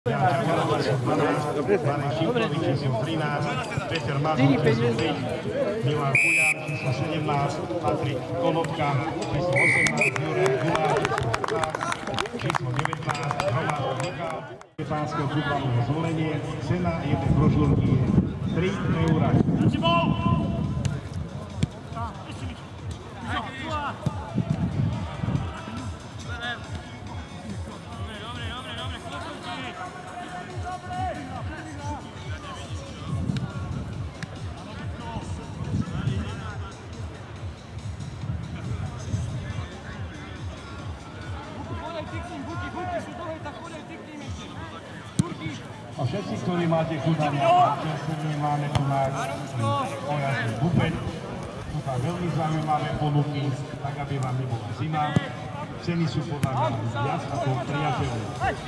Marek Šimkovič číslo 13, Peter Mazur číslo 5, Milan Kujar číslo 17, Patrik Konopka číslo 18, Juraj Gulár číslo 19, Roman Mikal. Pánskeho futbalového zvolenie, cena jednej brožúrky je 3 €. A všetci, ktorí máte tu na čerstvenie, máme tu náš ojazný bufet. Tu tam veľmi zaujímavé ponuky, tak aby vám nebola zima. Ceny sú podľa mňa viac ako priateľné.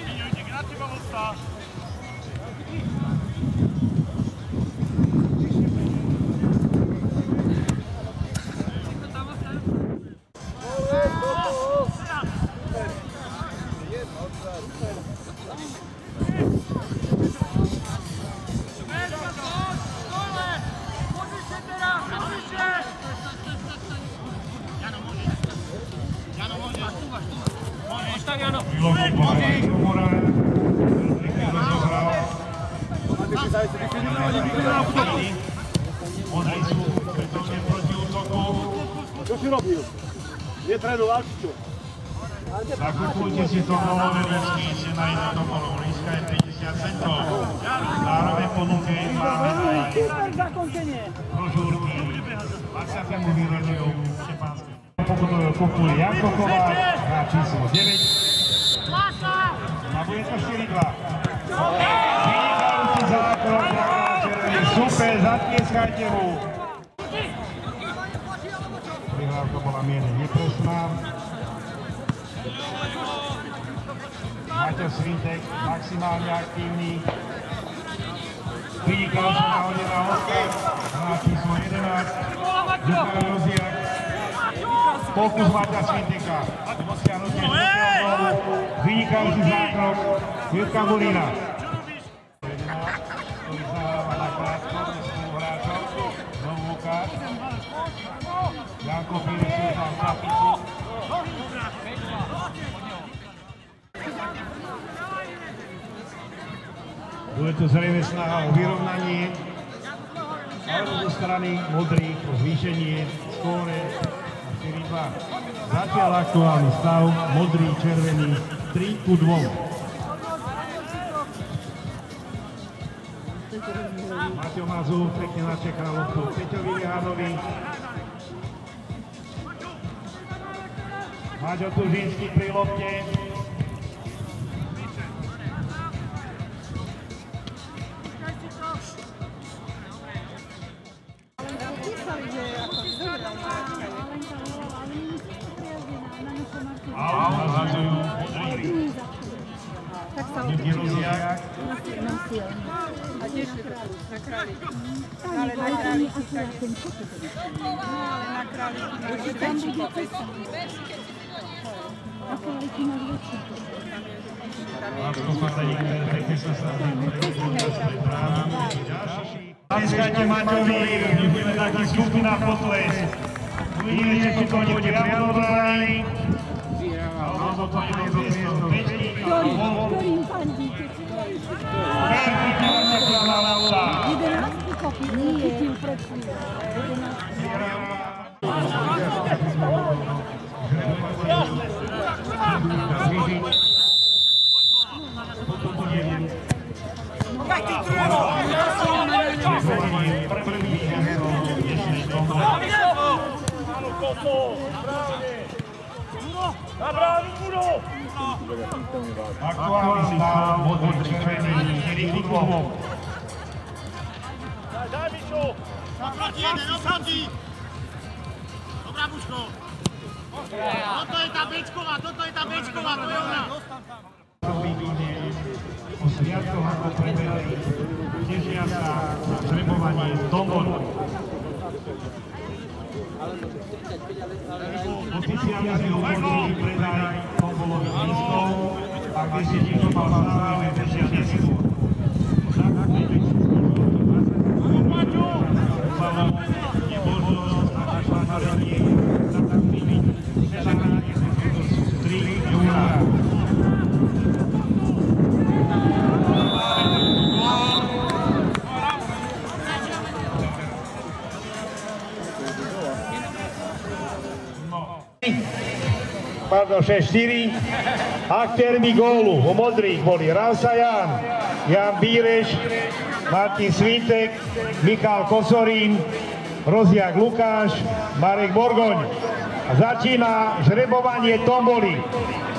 Čo si robil? Netrénoval si čo? Zakupujte si to novoverícky, cena jedného polovrýska je 50 centov. Zároveň ponuke máme aj brožúrky 20. výročiu Štěpánského. Pokutového Kokuli Janko Kováč, hráč číslo 9. A bude to 4-2. Vynikajúci zákrok, super, zatlieskajte mu. Prihrávka bola mierne nepresná. Maťo Svintek maximálne aktívny. Vynikajúca nahodená Oskar, hráč číslo 11. Lukáš Roziak. Pokus Maťa Svinteka. Dosiahnutie štvrtého gólu. Vynikajúci zákrok Jirka Bulína. Ktorý zahráva na krátko s spoluhráčom. Znovu Lukáš. Janko Pílek na kapicu. Bude to zrejme snaha o vyrovnanie, alebo zo strany modrých o zvýšenie skóre na 4-2. Zatiaľ aktuálny stav, modrý, červený, 3-2. Maťo Mazur pekne načekal loptu Peťovi Jehanovi. Maťo Tužinský pri lopte. A nahádzajú modrý. Jirky Roziak. A tiež na králíky. Ale na králíky. Ale na králíky. Tam bude cesta. A králíky na väčší. Lásko Pataník, pekne sa snaží pre právu. Zaskajte Maťovi, my budeme taký skupina potles. Uvidíme, či to bude priamovány. Alebo to je do priestoru. Ktorým fandíte? Veľký ťaľa na Laura. 11 kopí, nie je pred chvíľou. 11. Aktuálny stav, modrý, červený, 4-2. Daj, Mišo! Naproti jeden, oproti! Dobrá, Buško! Toto je tá Bečková, to je ona! O sviatkoch ako prebehli, tešia sa na žrebovanie tomboly. Oficiálne sme ukončili predaj tombolových lístkov. ak by si niekto mal stále bežia neskôr. Je možnosť na našľadenie za takými prežanáni sekundov sú 3 júna. Pardon, 6-4. Aktérmi gólu u modrých boli Rausa Jan, Jan Bíreš, Martin Svítek, Michal Kosorín, Roziak Lukáš, Marek Borgoň. Začína žrebovanie tomboly.